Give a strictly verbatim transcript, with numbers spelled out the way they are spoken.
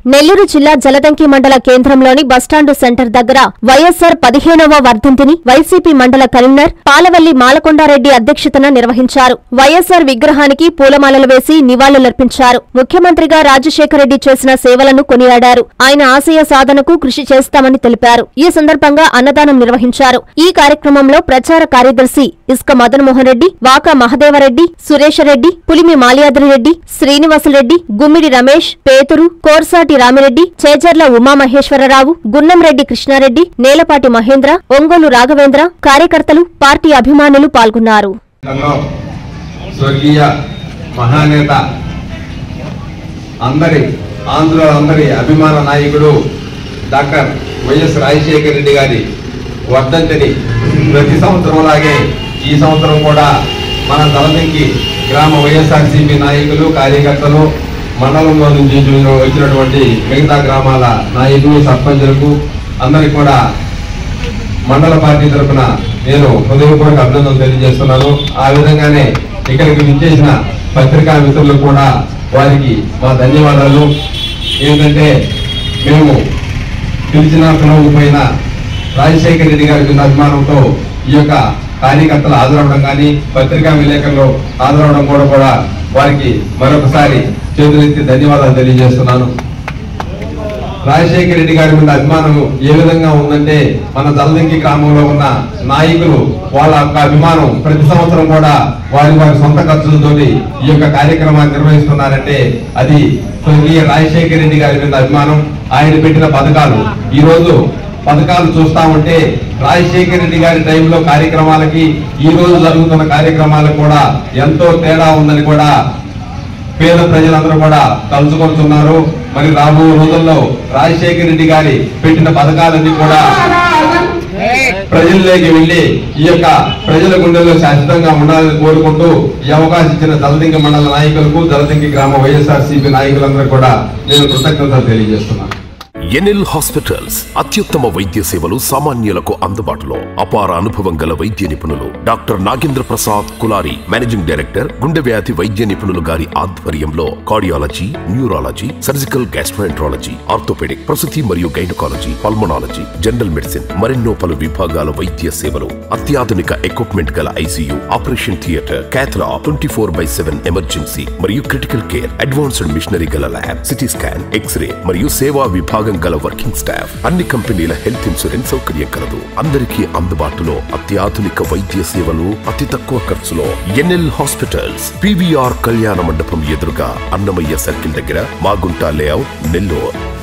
నెల్లూరు జిల్లా జలదంకి మండల కేంద్రంలోని బస్టాండు సెంటర్ దగ్గర వైఎస్సార్ పదిహేనవ వర్ధంతిని వైసీపీ మండల కన్వీనర్ పాలవల్లి మాలకొండారెడ్డి అధ్యక్షతన నిర్వహించారు. వైఎస్సార్ విగ్రహానికి పూలమాలలు వేసి నివాళులర్పించారు. ముఖ్యమంత్రిగా రాజశేఖరరెడ్డి చేసిన సేవలను కొనియాడారు. ఆయన ఆశయ సాధనకు కృషి చేస్తామని తెలిపారు. ఈ సందర్భంగా అన్నదానం నిర్వహించారు. ఈ కార్యక్రమంలో ప్రచార కార్యదర్శి ఇసుక మదన్మోహన్ రెడ్డి, వాకా మహదేవరెడ్డి, సురేషరెడ్డి, పులిమి మాల్యాద్రిరెడ్డి, శ్రీనివాసరెడ్డి, గుమ్మిడి రమేష్, పేతురు, కోర్సాటి రామిరెడ్డి, చేజర్ల ఉమామహేశ్వరరావు, గున్నంరెడ్డి కృష్ణారెడ్డి, నేలపాటి మహేంద్ర, ఒంగోలు రాఘవేంద్ర, కార్యకర్తలు, పార్టీ అభిమానులు పాల్గొన్నారు. స్వర్గీయ మహానేత అందరి ఆంధ్రులందరి అభిమాన నాయకుడు డాక్టర్ వైఎస్ రాజశేఖర రెడ్డి గారి వర్ధంతిని ప్రతి సంవత్సరం లాగే ఈ సంవత్సరం కూడా మన జలదంకి గ్రామ వైఎస్ఆర్సీపీ నాయకులు, కార్యకర్తలు, మండలంలో నుంచి వచ్చినటువంటి మిగతా గ్రామాల నాయకులు, సర్పంచులకు అందరికి కూడా మండల పార్టీ తరఫున నేను హృదయపూర్వక అభినందనలు తెలియజేస్తున్నాను. ఆ విధంగానే ఇక్కడికి విచ్చేసిన పత్రికా మిత్రులకు కూడా వారికి మా ధన్యవాదాలు. ఏంటంటే మేము పిలిచిన పిలవకపోయినా రాజశేఖర రెడ్డి గారి అభిమానంతో ఈ యొక్క కార్యకర్తలు హాజరవడం కానీ పత్రికా విలేకరులు హాజరవడం కూడా కూడా వారికి మరొకసారి చేతులెత్తి ధన్యవాదాలు తెలియజేస్తున్నాను. రాజశేఖర రెడ్డి గారి మీద అభిమానం ఏ విధంగా ఉందంటే మన జలదంకి గ్రామంలో ఉన్న నాయకులు వాళ్ళ యొక్క అభిమానం ప్రతి సంవత్సరం కూడా వారి వారి సొంత ఖర్చులతో ఈ యొక్క కార్యక్రమాన్ని నిర్వహిస్తున్నారంటే అది స్వర్గీయ రాజశేఖర రెడ్డి గారి మీద అభిమానం. ఆయన పెట్టిన పథకాలు ఈ రోజు పథకాలు చూస్తా ఉంటే రాజశేఖర రెడ్డి గారి టైంలో కార్యక్రమాలకి ఈ రోజు జరుగుతున్న కార్యక్రమాలకు కూడా ఎంతో తేడా ఉందని కూడా పేద ప్రజలందరూ కూడా తలుచుకుంటున్నారు. మరి రాబో రోజుల్లో రాజశేఖర రెడ్డి గారి పెట్టిన పథకాలన్నీ కూడా ప్రజల్లోకి వెళ్లి ఈ యొక్క ప్రజల గుండెల్లో శాశ్వతంగా ఉండాలని కోరుకుంటూ ఈ అవకాశం ఇచ్చిన జలదంకి మండల నాయకులకు, జలదంకి గ్రామ వైఎస్ఆర్సీపీ నాయకులందరూ కూడా నేను కృతజ్ఞతలు తెలియజేస్తున్నాను. ఎన్ఎల్ హాస్పిటల్స్ అత్యుత్తమ వైద్య సేవలు సామాన్యులకు అందుబాటులో. అపార అనుభవం గల వైద్య నిపుణులు doctor Nagendra Prasad Kulari, managing director, గుండె వ్యాధి వైద్య నిపుణులు గారి ఆధ్వర్యంలో cardiology, neurology, surgical gastroenterology, orthopaedic, ప్రసూతి మరియు గైనకాలజీ, పల్మనాలజీ, జనరల్ మెడిసిన్ మరెన్నో పలు విభాగాల వైద్య సేవలు. అత్యాధునిక ఎక్విప్మెంట్ గల ICU, operation theatre, cath lab, twenty four by seven emergency మరియు క్రిటికల్ కేర్, అడ్వాన్స్డ్ మిషనరీ గల ల్యాబ్, సిటీ స్కాన్, ఎక్స్రే మరియు సేవా విభాగం గల వర్కింగ్ స్టాఫ్. అన్ని కంపెనీల హెల్త్ ఇన్సూరెన్స్ సౌకర్యం కలదు. అందరికీ అందుబాటులో అత్యాధునిక వైద్య సేవలు అతి తక్కువ ఖర్చులో. ఎన్ఎల్ హాస్పిటల్స్, పీవీఆర్ కళ్యాణ మండపం ఎదురుగా, అన్నమయ్య సర్కిల్ దగ్గర, మాగుంట లేఅవుట్, నెల్లూరు.